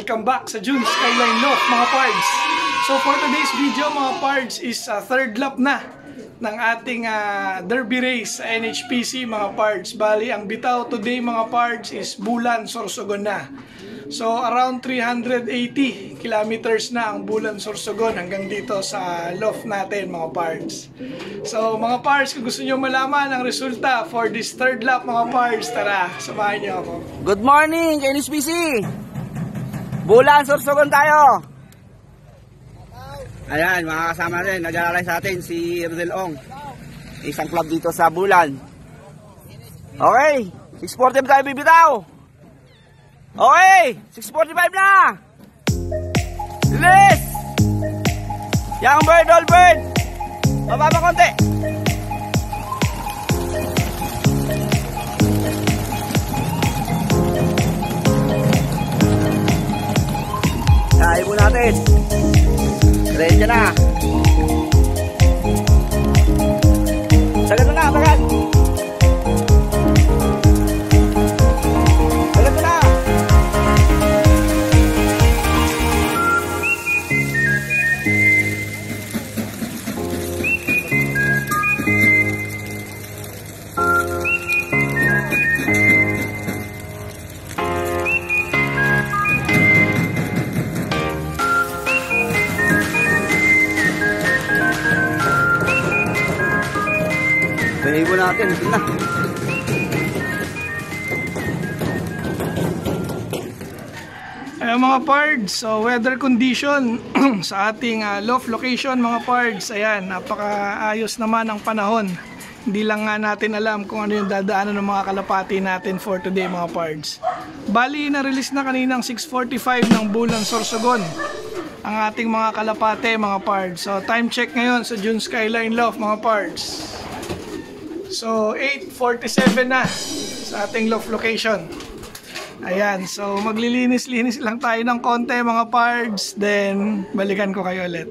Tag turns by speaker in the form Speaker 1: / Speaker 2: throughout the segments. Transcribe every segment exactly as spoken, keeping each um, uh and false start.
Speaker 1: Welcome back sa June Skyline Loft mga pards. So for today's video mga pards is uh, third lap na ng ating uh, derby race sa N H P C mga pards. Bali ang bitaw today mga pards is Bulan Sorsogon na. So around three hundred eighty kilometers na ang Bulan Sorsogon hanggang dito sa loft natin mga pards. So mga pards, kung gusto nyo malaman ang resulta for this third lap mga pards, tara, samahan nyo ako.
Speaker 2: Good morning N H P C! Bulan Sorsogon tayo! Ayan, mga kasama rin, nag-aalay sa atin si Rodel Ong, isang club dito sa Bulan. Okay, six forty-five tayo bibitaw. Okay, six forty-five na. Release. Young bird, old bird. Mababa konti. Tayo mo natin. Ready na. Sagad na, sagad. Sagad na. Ibo natin, ito na.
Speaker 1: Ayan mga pards, so weather condition sa ating uh, loft location mga pards. Ayan, napakaayos naman ang panahon. Hindi lang nga natin alam kung ano yung dadaanan ng mga kalapati natin for today mga pards. Bali, na-release na kaninang six forty-five ng Bulan Sorsogon ang ating mga kalapate mga pards. So time check ngayon sa June Skyline Loft mga pards. So eight forty-seven na sa ating loft location. Ayan, so maglilinis-linis lang tayo ng konti mga pards, then balikan ko kayo ulit.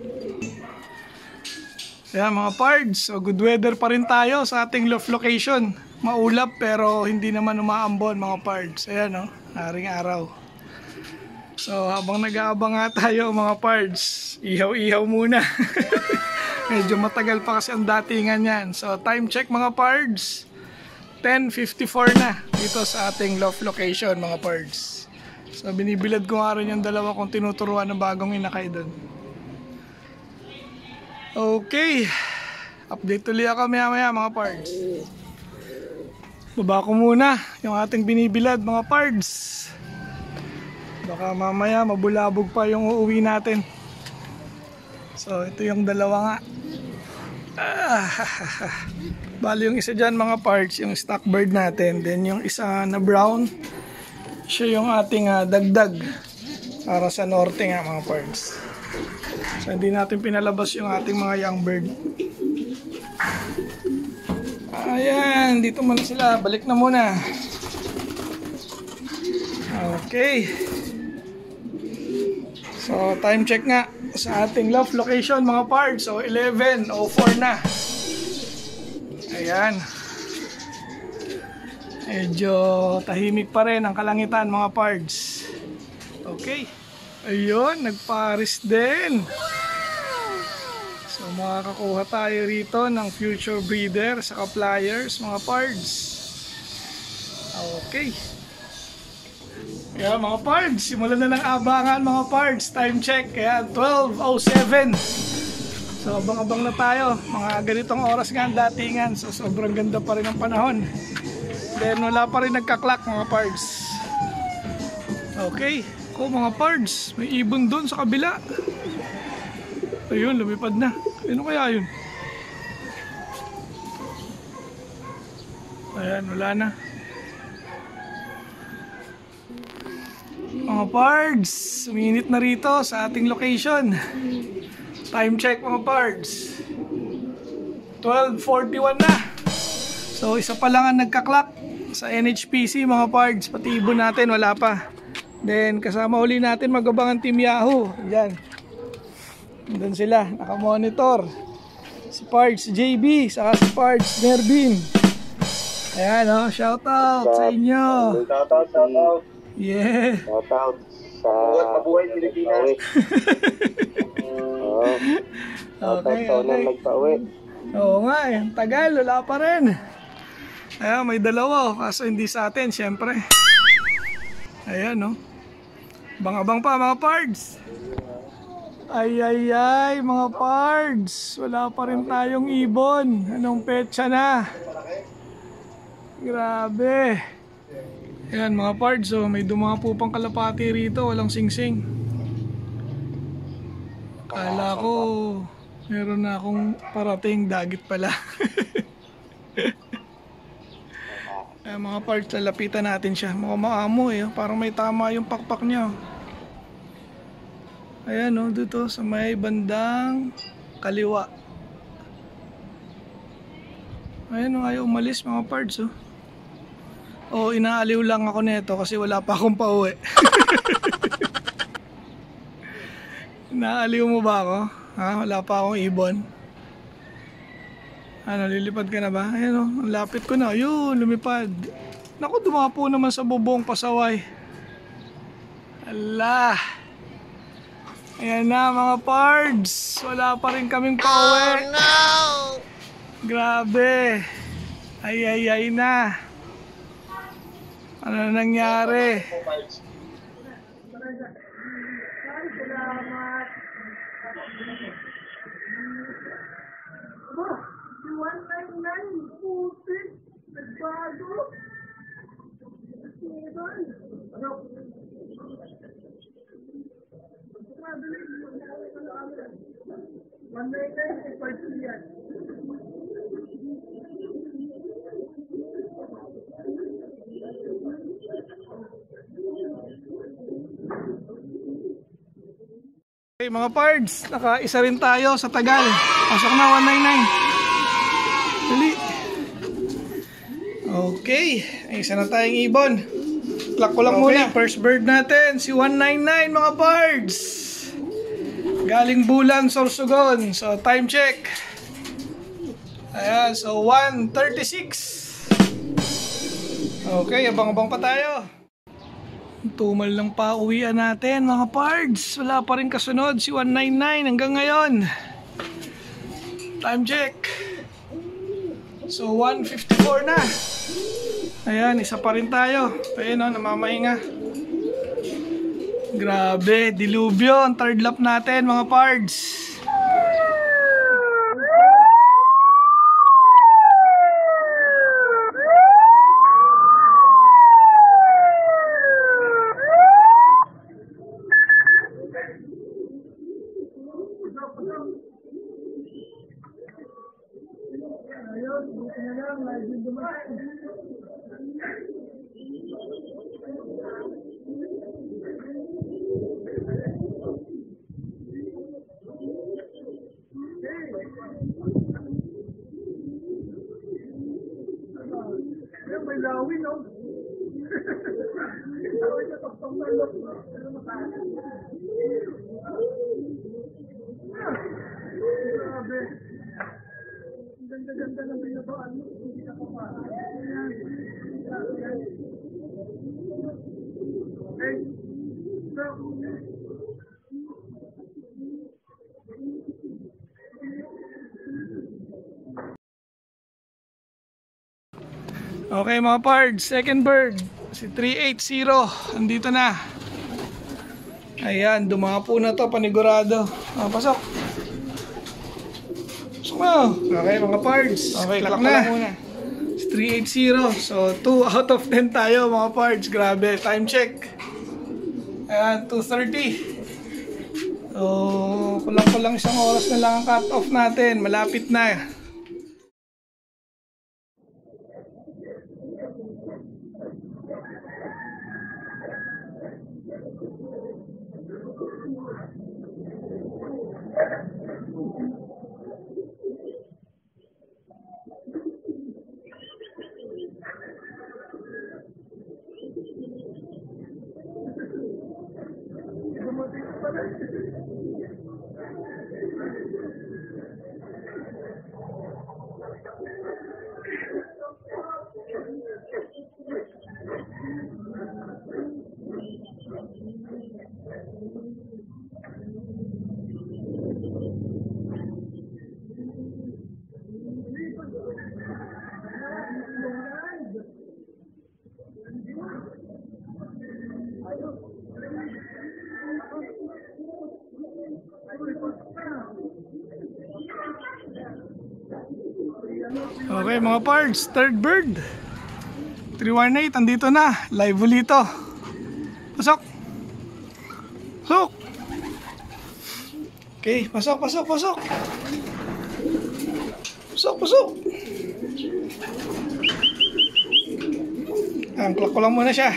Speaker 1: Ayan mga pards, so good weather pa rin tayo sa ating loft location. Maulap pero hindi naman umaambon mga pards. Ayan o, oh, haring araw. So habang nag-aabang nga tayo mga pards, ihaw-ihaw muna. Medyo matagal pa kasi ang datingan yan. So time check mga pards, ten fifty-four na dito sa ating loft location mga pards. So binibilad ko nga rin yung dalawa kung tinuturuan ng bagong inakay doon. Okay, update tuloy ako maya maya mga pards. Baba ko muna yung ating binibilad mga pards. Baka mamaya mabulabog pa yung uuwi natin. So ito yung dalawa nga. Ah, bali yung isa dyan mga parts, yung stock bird natin. Then yung isa na brown, siya yung ating uh, dagdag para sa norte nga mga parts. So hindi natin pinalabas yung ating mga young bird. Ayan, dito muna sila. Balik na muna. Okay. So time check nga sa ating loft location mga pards. So eleven oh four na. Ayan. Medyo tahimik pa rin ang kalangitan mga pards. Okay. Ayun, nagparis din. So makakakuha tayo rito ng future breeder sa pliers mga pards. Okay. Kaya mga pards, simulan na ng abangan mga pards. Time check, kaya twelve oh seven. So abang-abang na tayo. Mga ganitong oras nga ang datingan. So sobrang ganda pa rin ang panahon. Then wala pa rin nagka-clock mga pards. Okay. O mga pards, may ibon doon sa kabila. Ayun, lumipad na. Ano kaya yun? Ayan, wala na. Mga pards, uminit na rito sa ating location. Time check mga pards, twelve forty-one na. So isa pa lang ang nagka-clock sa N H P C mga pards. Pati ibon natin wala pa. Then kasama uli natin mag-abang ang Team Yahoo. Yan, doon sila, naka-monitor. Si Pards J B, saka si Pards Nervin. Ayan o, oh, shout out sa inyo.
Speaker 3: Shout out, shout out.
Speaker 1: Yeah.
Speaker 3: Shout out. sa
Speaker 2: Mabuhay Pilipinas.
Speaker 3: Oo.
Speaker 1: Okay,
Speaker 3: Taon na
Speaker 1: okay.
Speaker 3: nagpa-uwi.
Speaker 1: Oo nga eh, ang tagal, wala pa rin. Ayan, may dalawa oh, kaso hindi sa atin, syempre. Ayan no. Bang-abang pa mga pards. Ay ay ay mga pards, wala pa rin tayong ibon. Anong petsa na? Grabe. Ayan mga pards, oh, may dumapo pang kalapati rito, walang singsing. Kala ko meron na akong parating, dagit pala. Ayan mga pards, lalapitan natin siya. Mukhang maamo eh, parang may tama yung pakpak niya. Ayan o, oh, dito sa may bandang kaliwa. Ayan o, oh, ayaw umalis mga pards o. Oh. Oh, inaaliw lang ako nito kasi wala pa akong pauwi. Inaaliw mo ba ako? Ha? Wala pa akong ibon. Ano, lilipad ka na ba? Ayan o, oh, ang lapit ko na. Yun, lumipad. Naku, dumapo naman sa bubong pasaway. Allah. Ayan na mga pards, wala pa rin kaming pauwi. Oh no! Grabe. Ay ay ay na. Ano nangyari? Okay mga pards, nakaisa rin tayo sa Tagal. Pasok na one ninety-nine. Dali. Okay, isa na tayong ibon. Clock ko lang okay, muna. First bird natin, si one ninety-nine mga pards. Galing Bulan, Sorsogon. So time check. Ayan, so one thirty-six. Okay, abang-abang pa tayo. Tumal lang pa uwian natin mga pards. Wala pa rin kasunod si one ninety-nine hanggang ngayon. Time check. So one fifty-four na. Ayan, isa pa rin tayo. Ayan o, namamahinga. Grabe, dilubyo ang third lap natin mga pards. May lawin, no? Lawin na taktong na loob. Ano matali? Grabe. Ang ganda-ganda ng binabaan mo. Hindi na pa pa. Ayan. Ayan. Okay. So, okay mga pards, second bird, si three eighty, andito na. Ayan, dumapo na to, panigurado. Ah, pasok. Pasok mo. Okay mga pards, okay, clock na. Muna. Si three eighty, so two out of ten tayo mga pards, grabe. Time check. Ayan, two thirty. So, kulang-kulang isang oras na lang ang cut off natin, malapit na. Okay mga pards, third bird. three one eight, andito na. Live ulito. Pasok. Pasok. Okay, pasok, pasok, pasok. Pasok, pasok. Ang clock ko lang muna siya.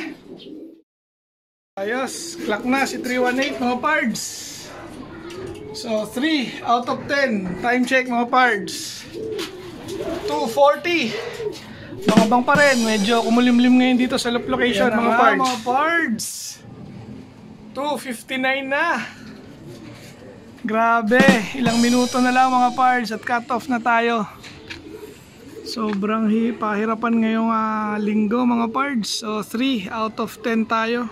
Speaker 1: Ayos, clock na si three one eight mga pards. So three out of ten. Time check mga pards. two forty. Makabang pa rin. Medyo kumulimlim ngayon dito sa loop location mga nga, pards. Mga pards. two fifty-nine na. Grabe. Ilang minuto na lang mga pards at cut off na tayo. Sobrang hi pahirapan ngayong uh, linggo mga pards. So three out of ten tayo.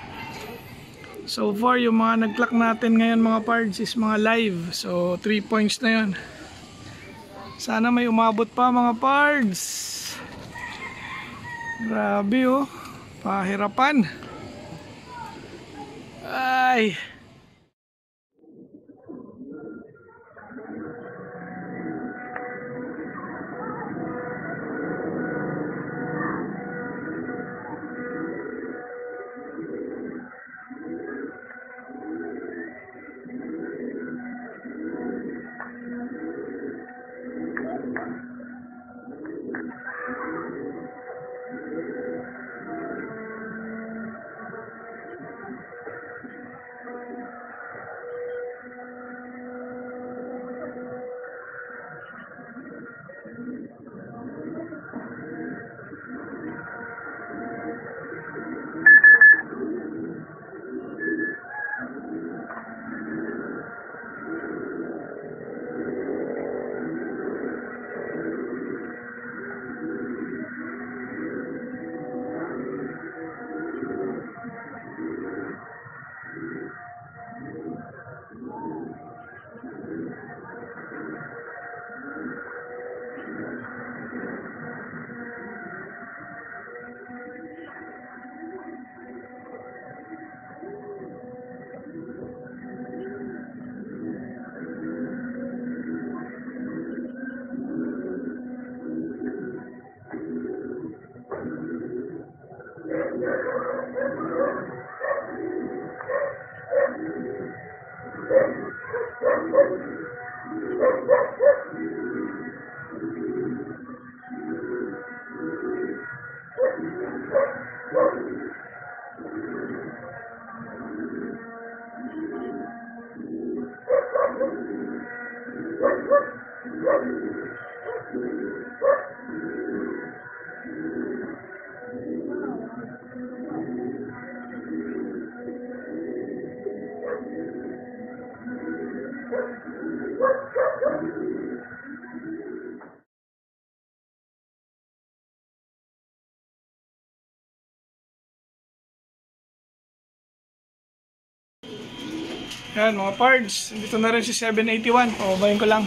Speaker 1: So far yung mga nag-clock natin ngayon mga pards is mga live. So three points na yun. Sana may umabot pa mga pards. Grabe oh. Pahirapan. Ay. Yan mga pards, dito na rin si seven eighty-one. Pababayin ko lang.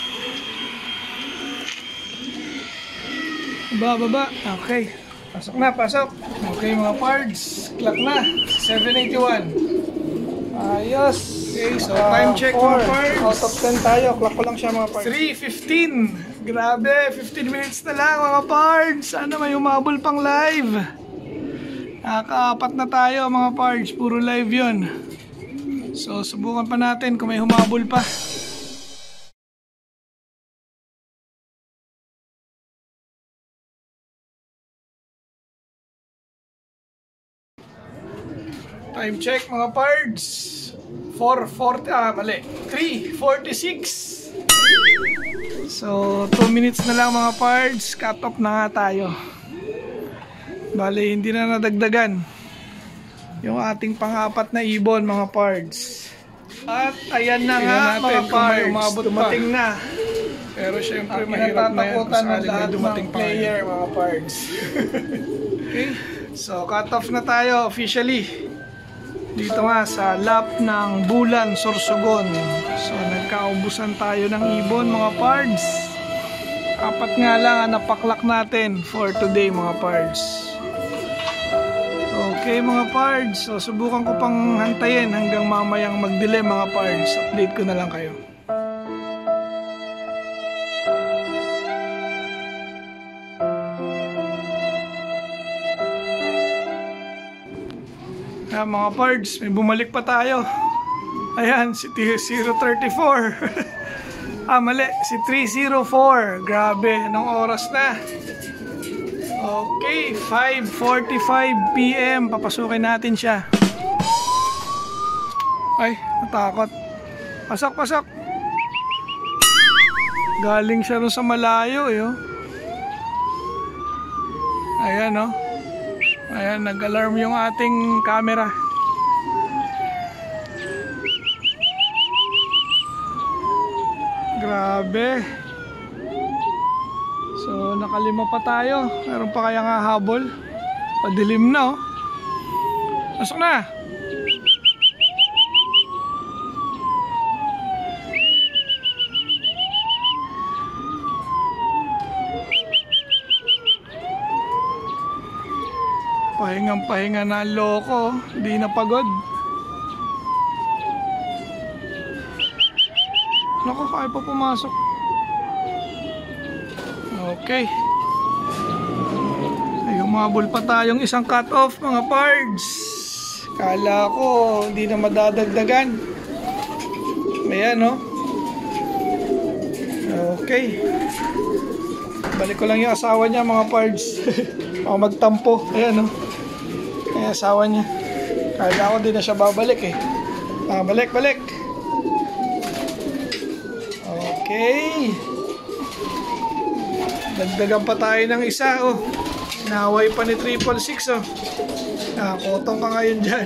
Speaker 1: Baba, baba. Okay. Pasok na, pasok. Okay mga pards, clock na. seven eighty-one. Ayos. Okay, so uh, time check mga pards. Out of ten tayo. Clock ko lang siya mga pards. three fifteen. Grabe, fifteen minutes na lang mga pards. Sana may umabol pang live. Nakakaapat na tayo mga pards. Puro live yun. So, subukan pa natin kung may humabol pa. Time check mga pards. four forty, ah mali. three forty-six. So, two minutes na lang mga pards. Cut off na nga tayo. Bale, hindi na nadagdagan yung ating pang-apat na ibon mga pards. At ayan na nga mga pards, dumating na. Pero syempre mahirap na yan kung sakaling may dumating pa player mga pards. Okay, so cut off na tayo officially. Dito nga sa lap ng Bulan, Sorsogon. So nagkaubusan tayo ng ibon mga pards. Apat nga lang ang napaklak natin for today mga pards. Okay mga pards, so subukan ko pang hantayin hanggang mamayang mag-delay mga pards. Update ko na lang kayo. Ayan mga pards, may bumalik pa tayo. Ayan, si zero three four. Ah, mali, si three oh four. Grabe, anong oras na? Okay, five forty-five p m Papasukin natin siya. Ay, natakot. Pasok, pasok. Galing siya rin sa malayo, eh. Oh. Ayan, oh. Ayan, nag-alarm yung ating camera. Grabe. So, nakalima pa tayo. Meron pa kaya nga habol? Padilim na, oh. Pasok na. Pahingang pahinga na ang loko. Hindi na pagod. Naku, kaya pa pumasok. Okay. Ay, umabol pa tayong isang cut off mga pards. Kala ko hindi na madadagdagan. Ayan, no? Okay. Balik ko lang yung asawa niya mga pards. Baka magtampo. Ayan, no? Ayan, asawa niya. Kala ko di na siya babalik eh. Ah, balik, balik. Okay. Dagdagan pa tayo ng isa, oh. Naway pa ni triple six, oh. Nakakotong ka ngayon dyan.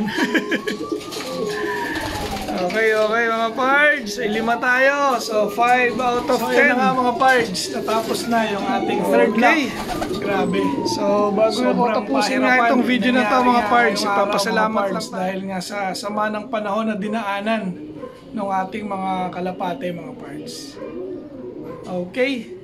Speaker 1: Okay, okay mga pards. Ay, lima tayo. So, five out of ten. So, yun na nga mga pards. Natapos na yung ating third lap. Grabe. So, bago so, ko tapusin nga itong video na to mga pards, ipapasalamat lang dahil nga sa sama ng panahon na dinaanan ng ating mga kalapate mga pards. Okay.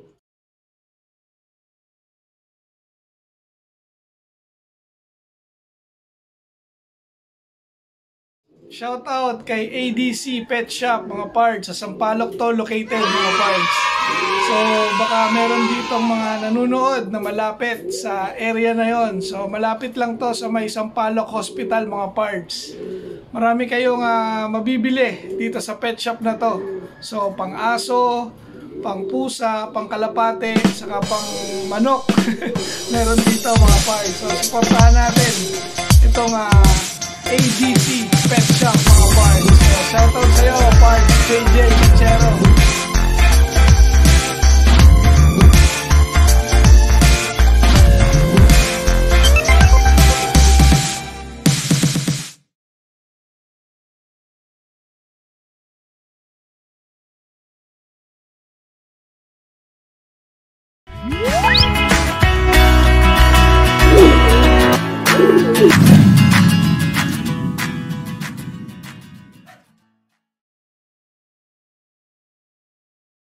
Speaker 1: Shout out kay A D C Pet Shop mga pards. Sa Sampaloc to located mga pards. So baka meron ditong mga nanonood na malapit sa area na yon. So malapit lang to sa may Sampaloc Hospital mga pards. Marami kayong uh, mabibili dito sa pet shop na to. So pang aso, pang pusa, pang kalapate, saka pang manok. Meron dito mga pards. So supportahan natin itong uh, A D C Pet Shop mga pards. So shoutout sa'yo pards J J Chero.